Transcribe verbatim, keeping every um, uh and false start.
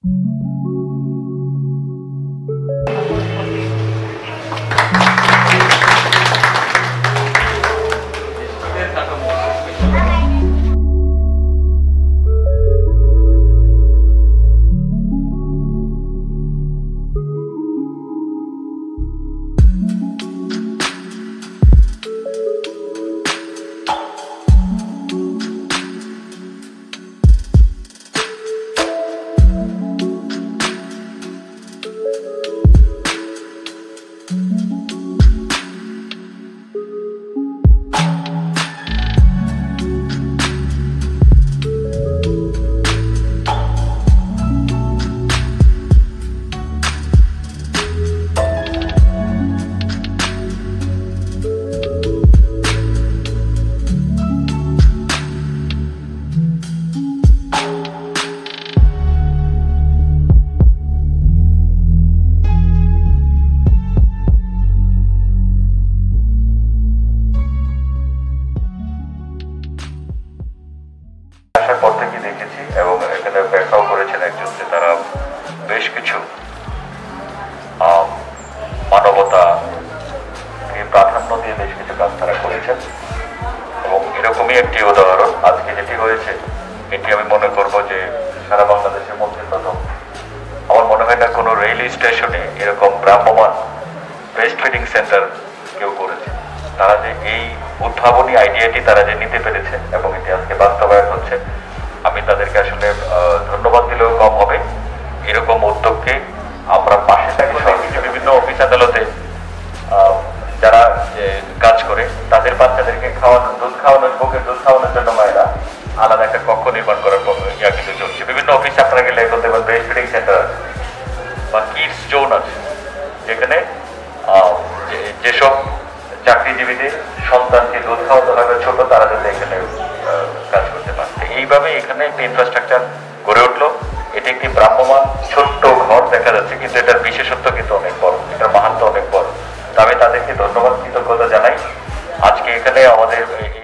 আসার পর থেকে দেখেছি এবং এখানে ব্যাখ্যাও করেছেন একজন যে তারা বেশ কিছু মানবতাকে প্রাধান্য দিয়ে বেশ কিছু কাজ তারা করেছেন এবং এরকমই একটি উদাহরণ আজকে যেটি হয়েছে এটি আমি মনে করব যে সারা বাংলাদেশের মধ্যে প্রথম। আমার মনে হয় না কোনো রেল স্টেশনে এরকম ভ্রাম্যমান ব্রেস্ট ফিডিং সেন্টার কেউ করেছে। তারা যে এই উদ্ভাবনী আইডিয়াটি তারা যে নিতে পেরেছে এবং এটি আজকে বাস্তবায়ন হচ্ছে, আমি তাদেরকে আসলে ধন্যবাদ দিলেও কম হবে। এরকম উদ্যোগকে আমরা পাশে থাকি। বিভিন্ন অফিস আদালতে যারা কাজ করে তাদের বাচ্চাদেরকে খাওয়ানো দুধ খাওয়ানোর বুকের দুধ খাওয়ানোর জন্য মায়েরা আলাদা একটা কক্ষ নির্মাণ করার ইয়া কিন্তু চলছে। বিভিন্ন অফিসে আপনারা গেলে এখন দেখবেন ব্রেস্ট ফিডিং সেন্টার আছে বা কিডস জোন আছে, যেখানে যেসব চাকরিজীবীদের সন্তানকে দুধ খাওয়াতে হয় বা ছোট, তারা যাতে এখানে কাজ করতে পারে। এইভাবে এখানে একটা ইনফ্রাস্ট্রাকচার গড়ে উঠলো। এটি একটি ভ্রাম্যমান ছোট্ট ঘর দেখা যাচ্ছে, কিন্তু এটার বিশেষত্ব কিন্তু অনেক বড়, এটার মাহাত্ম্য অনেক বড়। তো আমি তাদেরকে ধন্যবাদ কৃতজ্ঞতা জানাই। আজকে এখানে আমাদের